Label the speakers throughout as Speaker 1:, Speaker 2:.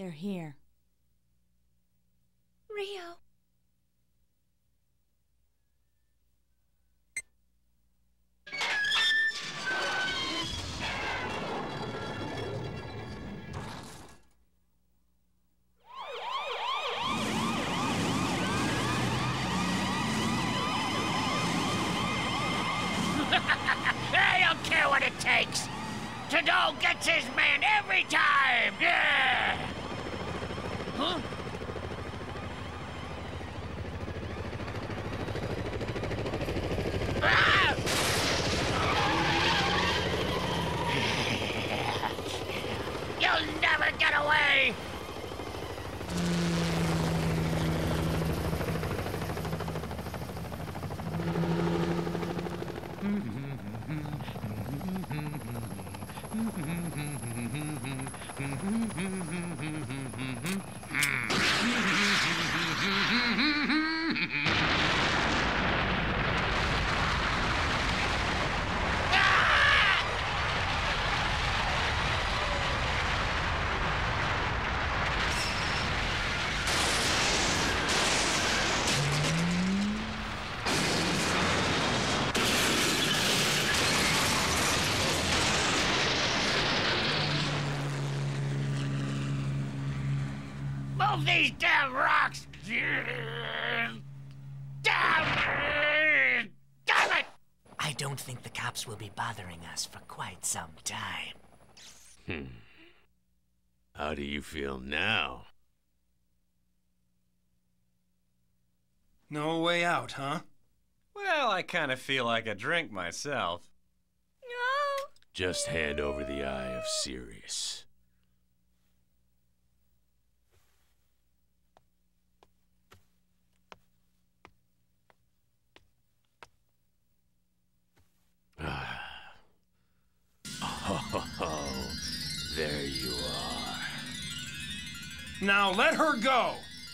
Speaker 1: They're here.
Speaker 2: Rio.
Speaker 3: I don't care what it takes. Trudeau gets his man every time. Yeah. Huh? Ah! You'll never get away. Move these damn rocks! Damn it!
Speaker 4: I don't think the cops will be bothering us for quite some time.
Speaker 5: How do you feel now?
Speaker 6: No way out, huh?
Speaker 7: Well, I kind of feel like a drink myself.
Speaker 2: No.
Speaker 5: Just hand over the Eye of Sirius. Oh, there you are.
Speaker 6: Now let her go!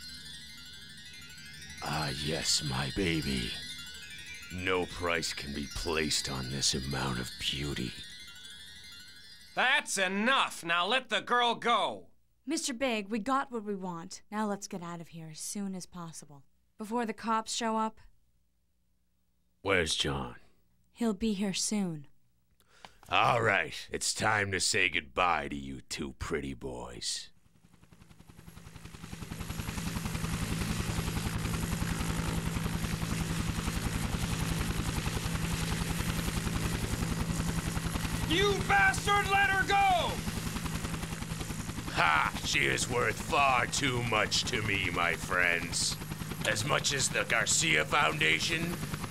Speaker 5: Ah, yes, my baby. No price can be placed on this amount of beauty.
Speaker 7: That's enough! Now let the girl go!
Speaker 1: Mr. Big, we got what we want. Now let's get out of here as soon as possible. Before the cops show up.
Speaker 5: Where's John?
Speaker 1: He'll be here soon.
Speaker 5: All right, it's time to say goodbye to you two pretty boys.
Speaker 6: You bastard, let her go!
Speaker 5: Ha! She is worth far too much to me, my friends. As much as the Garcia Foundation.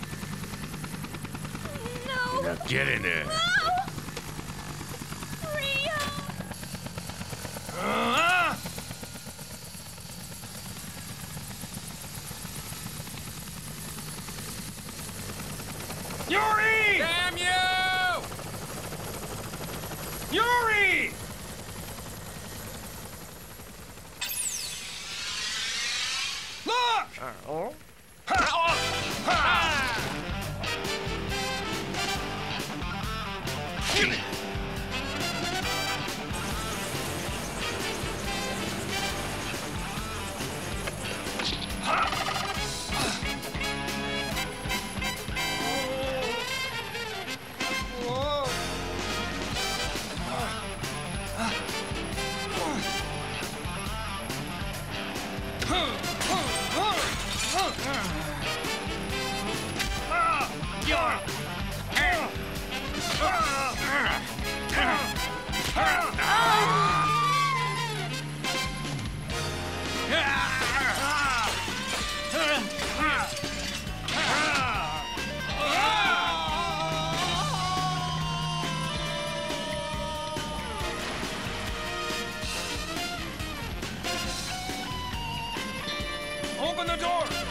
Speaker 2: No.
Speaker 5: Now get in there.
Speaker 2: No. Rio.
Speaker 6: Yuri!
Speaker 7: Damn you!
Speaker 6: Yuri! Look! Open the door!